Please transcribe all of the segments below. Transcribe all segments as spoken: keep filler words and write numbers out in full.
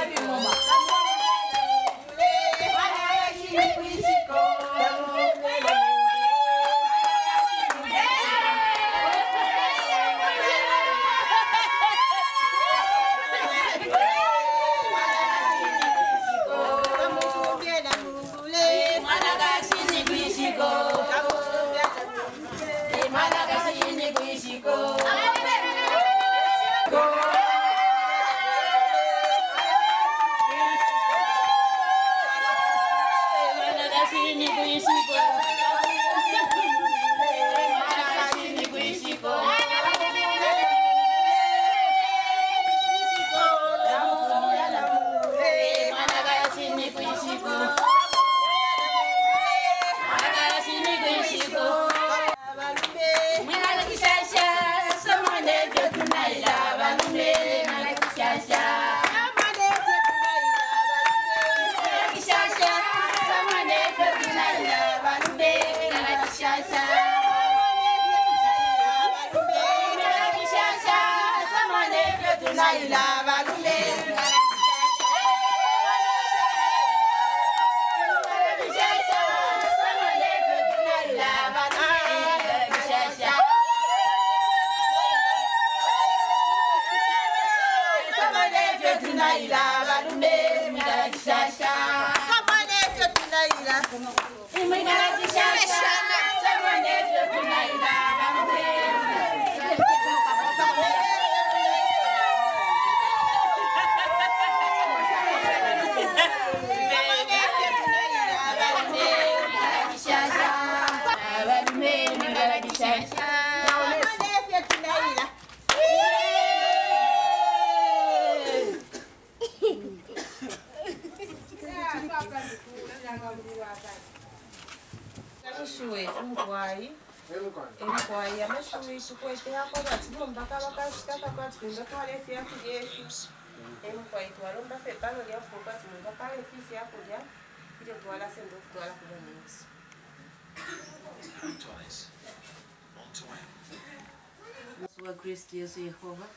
Kristo Yesu Yehova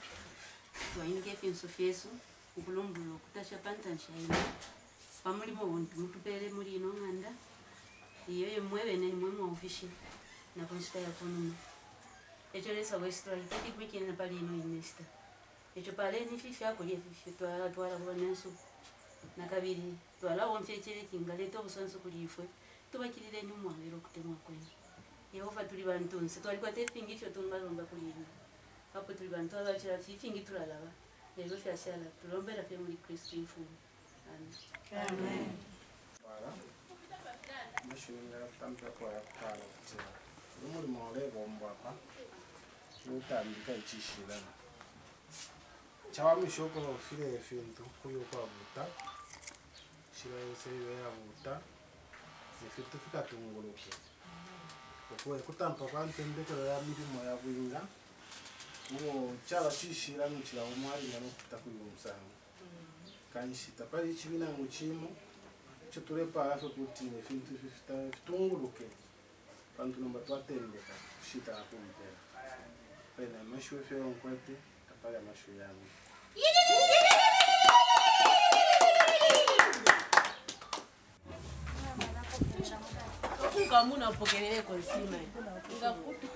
twainge finso fyesu ukulumbulo kutasha pantansha ina pamulimo buntu mutupele muri ino nganda iyo yemwebe neni mwemwe ofishi na konsta ya konuma echo lesa westra itaki kwiki na pali ino inesta echo pale ni fifi yako ye fifi twala twala bwanenso na kabiri twala wonfye chele kingale to busonso kulifwe tubakirire nyumwa bero kutemwa kwenu Yehova tuli bantu nse twali kwa tepingi fyo tumbalomba kulina hapo tuli bantu abachira fifingi tulalaba lero fyashala tulombera fye muri Kristo mfumu amen amen wala mashunga tampa kwa yakala kutsira muri mole bomba pa utambika ichishirana chawa mishoko no file fintu kuyo kwa buta shira yose ya buta zifitu fika tunguluke kwa kutampa kwa ntendeke ya mirimo ya bwinga uwo cyaba cishira n'ukira umwari no kutakuyumsanga kanishita pali chibina muchimo cyo turepa afa kutine fintu fifita tunguluke bantu nomba twatendeka shita akumpera pena mashwe fyo nkwete tapala mashwe yangu kama unapokelele kwa sima ngakutu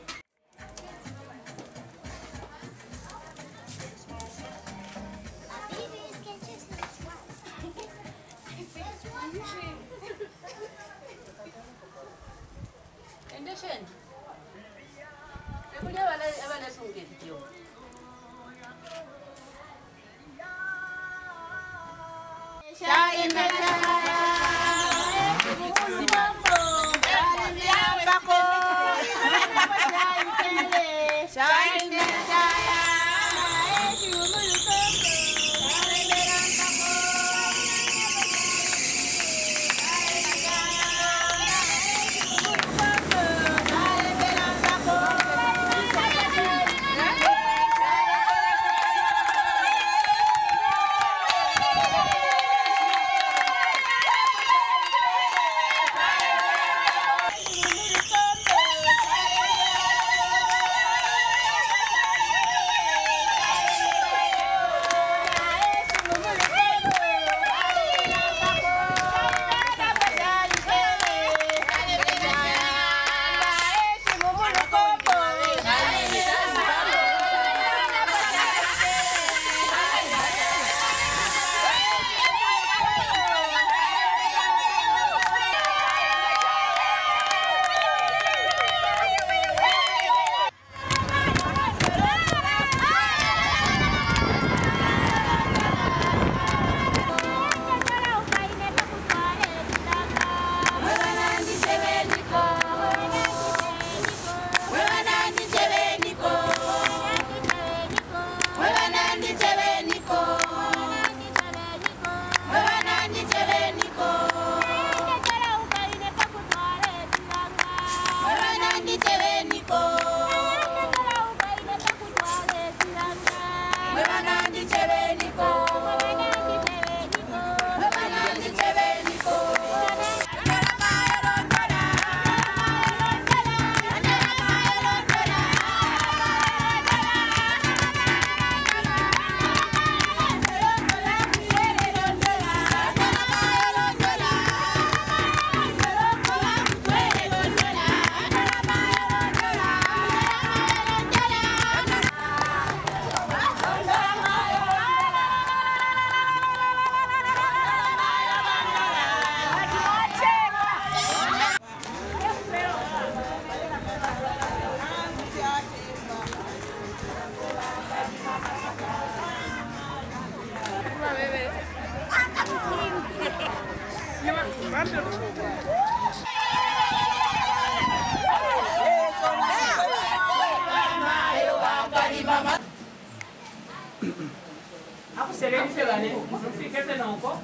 endeshen ekuja wala wala sungekitio shaina Aku sering sekali, mesti kita nongko.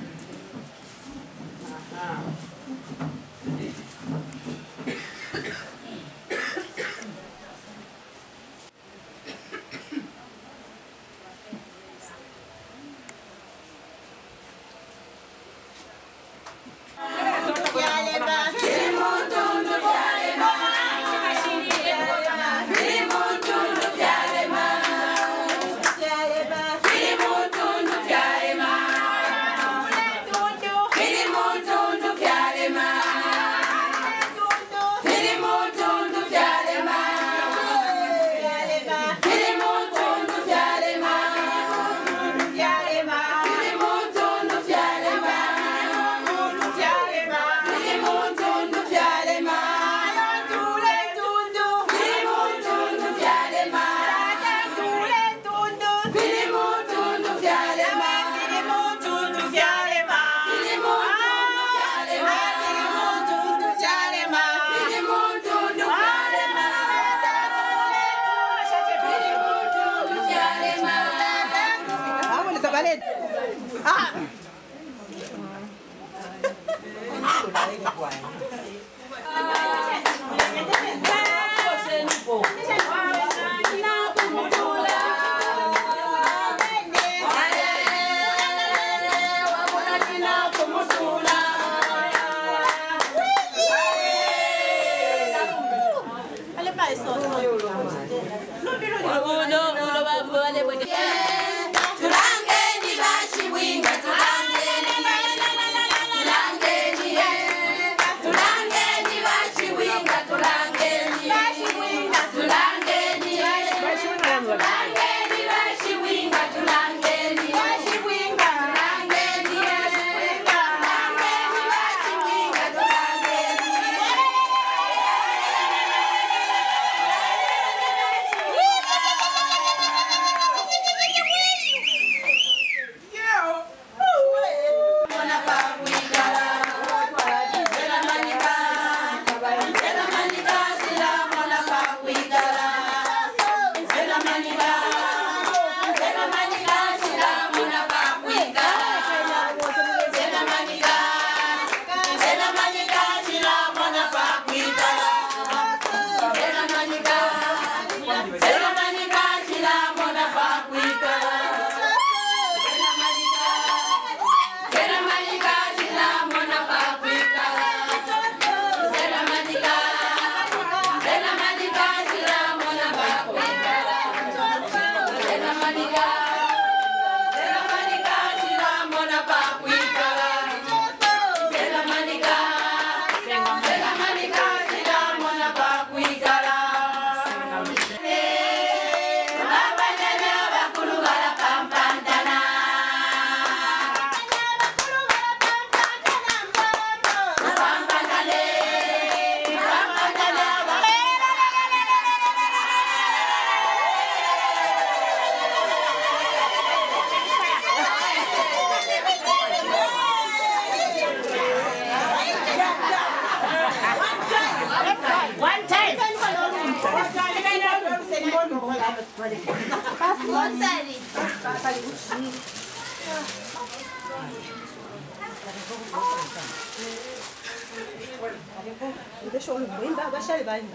Deixa eu ir, vai, vai, vai, vai.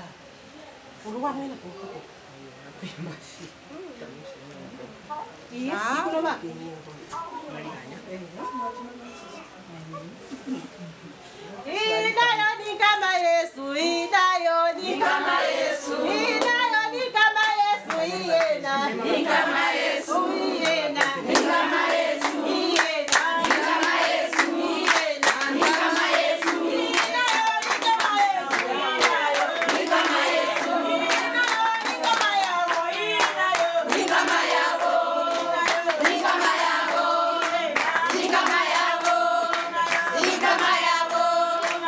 Por uma mãe na boca. Isso, por uma. Ida yo ni kama Yesu, ida yo ni kama Yesu, ida yo ni kama Yesu, iyena ni kama Yesu, iyena ni kama Yesu, iyena ni kama Yesu, iyena ni kama Yesu, ida yo ni kama Yesu, ida yo ni kama Yesu, ida yo ni kama yabo, ida yo ni kama yabo, ni kama yabo, ni kama yabo, ni kama yabo.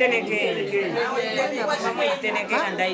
Teneke. Mama teneke andai.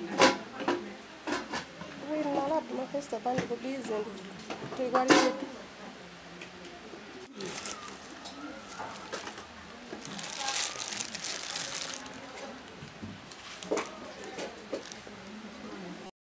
Festa bando ko busy. Tuigwali